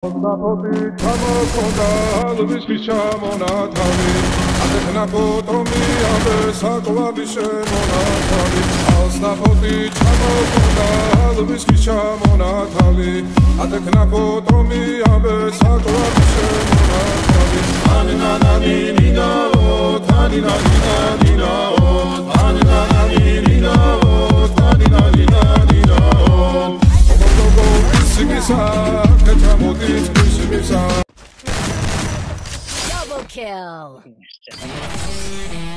Aldapotti ჩამოხონდა ალვისთვის ჩამონათავი ატეხნა ფოტომი ამბე საკვარი შემონათავი Aldapotti ჩამოხონდა ალვისთვის ჩამონათავი ატეხნა ფოტომი ამბე საკვარი შემონათავი ანინანინინაო თანინანინანინაო ანინანინინაო თანინანინანინაო Double kill.